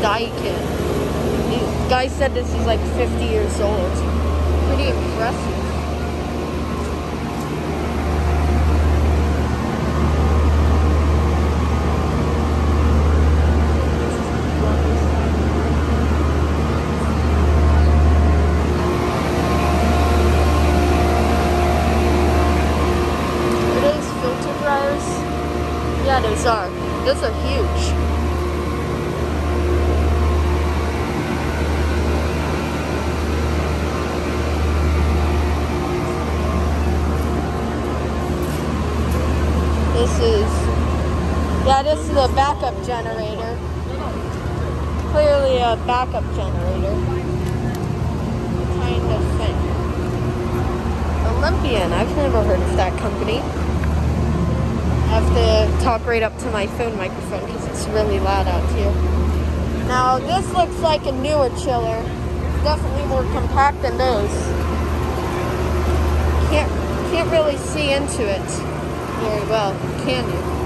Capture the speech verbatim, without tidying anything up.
Daikin. The guy said this is like fifty years old. Pretty impressive. Yeah, those are. Those are huge. This is, yeah, this is a backup generator. Clearly a backup generator. Kind of thing. Olympian, I've never heard of that company. I have to talk right up to my phone microphone because it's really loud out here. Now this looks like a newer chiller. It's definitely more compact than those. Can't can't really see into it very well, can you?